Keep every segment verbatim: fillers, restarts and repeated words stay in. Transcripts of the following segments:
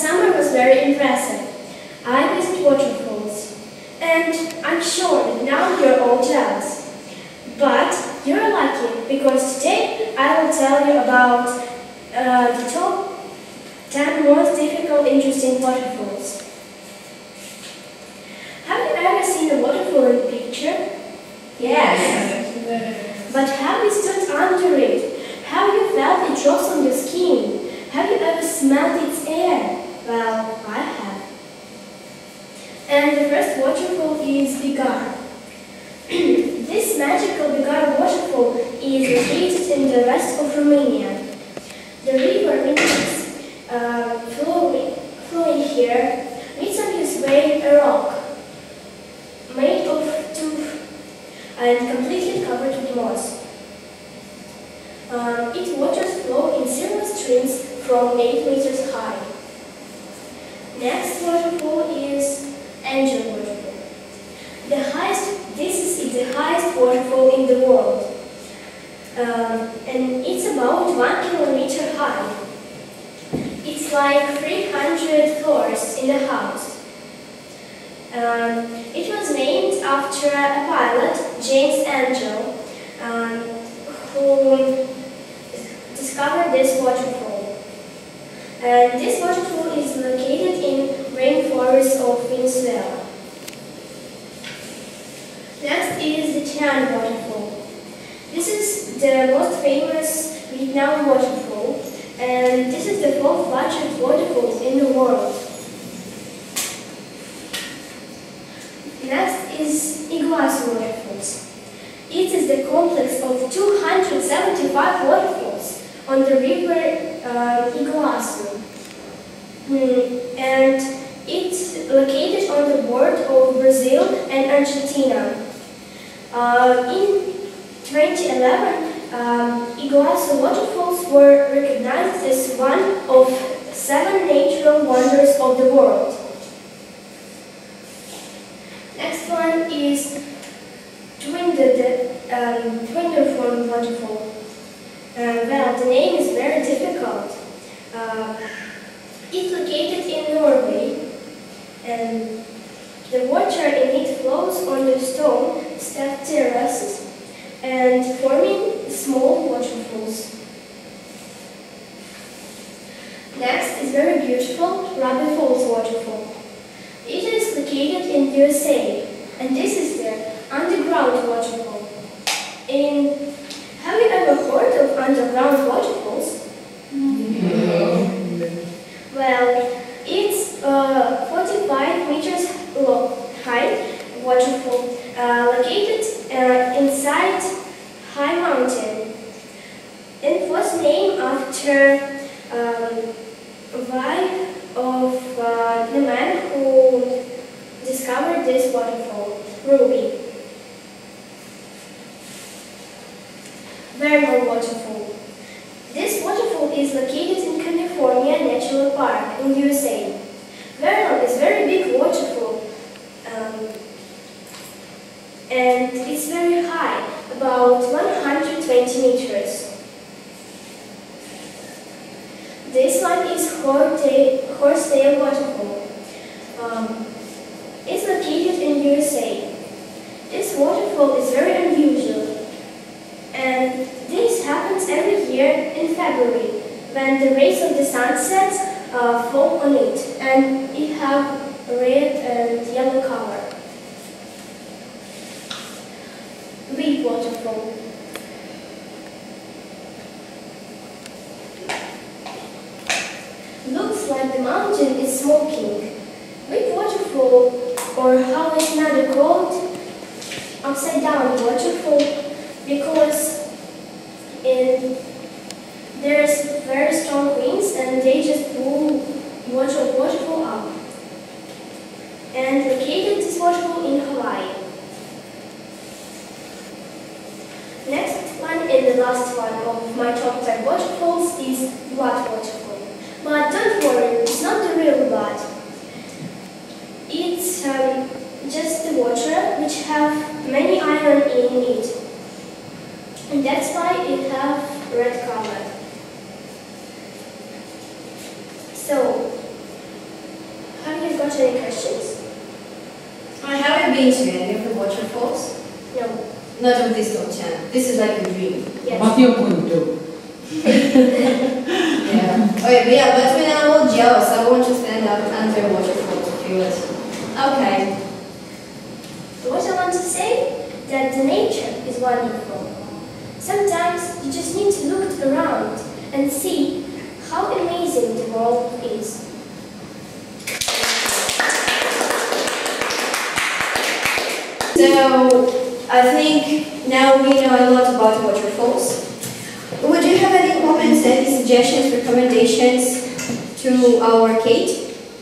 summer was very impressive. I visited waterfalls, and I'm sure that now you're all jealous. But you're lucky, because today I will tell you about uh, the top ten most difficult, interesting waterfalls. Have you ever seen a waterfall in a picture? Yes. But have you stood under it? Have you felt it drops on your skin? Have you ever smelled its air? Well, I have. And the first waterfall is Bigar. This magical Bigar waterfall is located in the west of Romania. The river Mintex, uh, flowing, flowing here, meets on his way a rock made of tuff and completely covered with moss. Um, its waters flow in several streams from eight meters high. Next waterfall is Angel Waterfall. The highest, this is the highest waterfall in the world, um, and it's about one kilometer high. It's like three hundred floors in a house. Um, it was named after a pilot, James Angel, um, who discovered this waterfall. And this waterfall is located in rainforest of Venezuela. Next is the Tian waterfall. This is the most famous Vietnam waterfall, and this is the fourth largest waterfall in the world. Next is Iguazu waterfalls. It is the complex of two hundred seventy-five waterfalls on the river uh, Iguazu. Mm, and it's located on the border of Brazil and Argentina. Uh, in twenty eleven, um, Iguazu waterfalls were recognized as one of seven natural wonders of the world. Next one is Twinderforn um, waterfall. Uh, well, the name is very difficult. Uh, it's located in Norway, and the water in it flows on the stone stepped terraces and forming small waterfalls. Next is very beautiful Ruby Falls waterfall. It is located in U S A, and this is the underground waterfall. In, have you ever heard of underground waterfalls? No. Well, it's uh, forty-five meters low, high waterfall uh, located uh, inside High Mountain. It was named after um, wife of uh, the man who discovered this waterfall, Ruby. Vernon Waterfall. This waterfall is located in California National Park in U S A. Vernon is a very big waterfall, um, and it's very high, about one hundred twenty meters. This one is Horsetail Waterfall. Um, it's located in U S A. This waterfall is very unusual, and this happens every year in February, when the rays of the sunset uh, fall on it, and it have red and yellow color. Weep Waterfall. Looks like the mountain is smoking. Weep Waterfall, or how it's another called, upside down waterfall, because in, there's very strong winds and they just pull water waterfall up. And located this waterfall in Hawaii. Next one and the last one of my top ten waterfalls is Blood Waterfall. But don't worry, it's not the real blood. It's um, just the water which have many iron in it. And that's why it have red color. So, any questions? I haven't been to any of the waterfalls. No. Not of this top ten. This is like a dream. Yes. What you're going to? Yeah. Okay, but yeah, but when I'm all jealous, I want to stand up under a waterfall to feel it. Okay. What I want to say, that the nature is wonderful. Sometimes you just need to look around and see how amazing the world is. So, I think now we know a lot about waterfalls. Would you have any comments, any suggestions, recommendations to our Kate?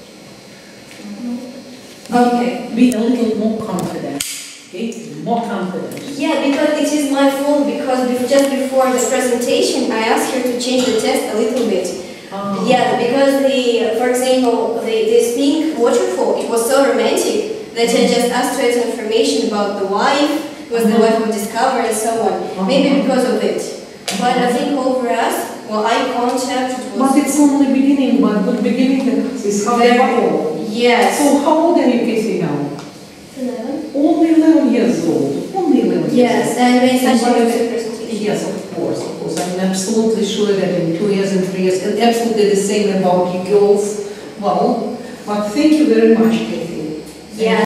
Okay. Be a little more confident. Okay? More confident. Yeah, because it is my fault, because bef- just before the presentation I asked her to change the test a little bit. Oh. Yeah, because the, for example, the, this pink waterfall, it was so romantic that I just asked her some information about the wife, was the wife of Discover and so on. Maybe because of it. But I think over us, well, eye contact But was it's only beginning, but good beginning is how very, powerful. yes. So how old are you, Casey, now? Eleven. Only eleven years old. Only eleven Yes, years and made such a But- good presentation. Yes, of course, of course. I'm absolutely sure that in two years and three years, and absolutely the same about you girls. Well, but thank you very much, Kathy. Yeah.